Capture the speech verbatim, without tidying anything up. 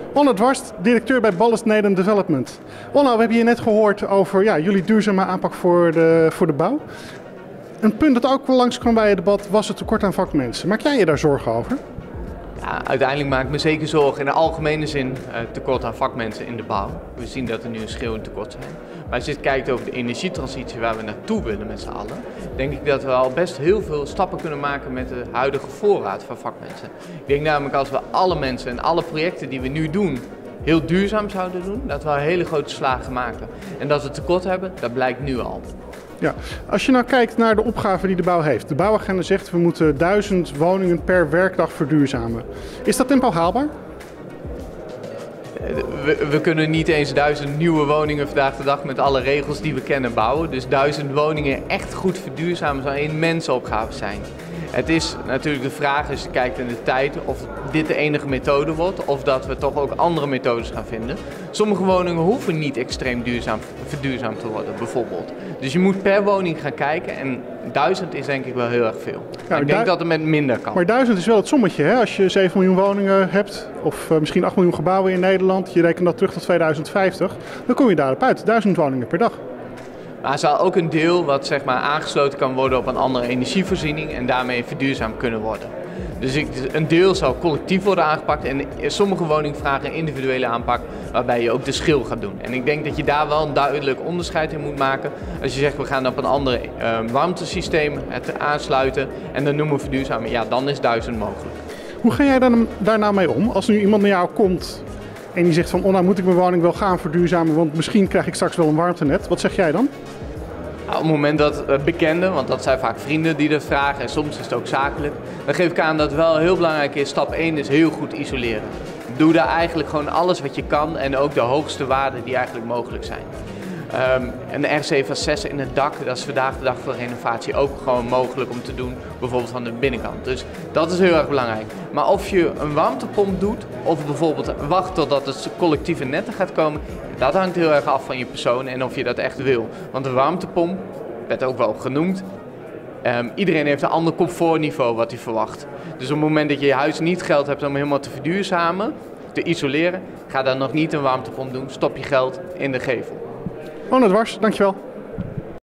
Onno Dwarst, directeur bij Ballast Nederland Development. Onno, we hebben je net gehoord over ja, jullie duurzame aanpak voor de, voor de bouw. Een punt dat ook wel langskwam bij het debat was het tekort aan vakmensen. Maak jij je daar zorgen over? Ja, uiteindelijk maak ik me zeker zorgen in de algemene zin uh, tekort aan vakmensen in de bouw. We zien dat er nu een schreeuwend tekort zijn. Maar als je kijkt over de energietransitie waar we naartoe willen met z'n allen, denk ik dat we al best heel veel stappen kunnen maken met de huidige voorraad van vakmensen. Ik denk namelijk als we alle mensen en alle projecten die we nu doen heel duurzaam zouden doen, dat we hele grote slagen maken. En dat we tekort hebben, dat blijkt nu al. Ja, als je nou kijkt naar de opgave die de bouw heeft. De bouwagenda zegt we moeten duizend woningen per werkdag verduurzamen. Is dat tempo haalbaar? We, we kunnen niet eens duizend nieuwe woningen vandaag de dag met alle regels die we kennen bouwen. Dus duizend woningen echt goed verduurzamen zou een immense opgave zijn. Het is natuurlijk de vraag, als je kijkt in de tijd, of dit de enige methode wordt of dat we toch ook andere methodes gaan vinden. Sommige woningen hoeven niet extreem duurzaam, verduurzaamd te worden, bijvoorbeeld. Dus je moet per woning gaan kijken en duizend is denk ik wel heel erg veel. Ja, ik denk dat het met minder kan. Maar duizend is wel het sommetje, hè? Als je zeven miljoen woningen hebt, of uh, misschien acht miljoen gebouwen in Nederland, je rekent dat terug tot tweeduizend vijftig, dan kom je daarop uit, duizend woningen per dag. Maar er zal ook een deel wat zeg maar, aangesloten kan worden op een andere energievoorziening en daarmee verduurzaamd kunnen worden. Dus ik, een deel zal collectief worden aangepakt en sommige woningen vragen een individuele aanpak waarbij je ook de schil gaat doen. En ik denk dat je daar wel een duidelijk onderscheid in moet maken. Als je zegt we gaan op een ander uh, warmtesysteem het aansluiten en dan noemen we verduurzamen, ja dan is duizend mogelijk. Hoe ga jij dan, daar nou mee om? Als nu iemand naar jou komt en die zegt van oh, nou moet ik mijn woning wel gaan verduurzamen, want misschien krijg ik straks wel een warmtenet. Wat zeg jij dan? Nou, op het moment dat uh, bekenden, want dat zijn vaak vrienden die dat vragen en soms is het ook zakelijk, dan geef ik aan dat het wel heel belangrijk is, stap één is heel goed isoleren. Doe daar eigenlijk gewoon alles wat je kan en ook de hoogste waarden die eigenlijk mogelijk zijn. Um, een R C van zes in het dak, dat is vandaag de dag voor renovatie ook gewoon mogelijk om te doen, bijvoorbeeld van de binnenkant. Dus dat is heel erg belangrijk. Maar of je een warmtepomp doet of bijvoorbeeld wacht totdat het collectieve netten gaat komen, dat hangt heel erg af van je persoon en of je dat echt wil. Want een warmtepomp, werd ook wel genoemd, um, iedereen heeft een ander comfortniveau wat hij verwacht. Dus op het moment dat je je huis niet geld hebt om helemaal te verduurzamen, te isoleren, ga dan nog niet een warmtepomp doen, stop je geld in de gevel. Onno Dwarst, dankjewel.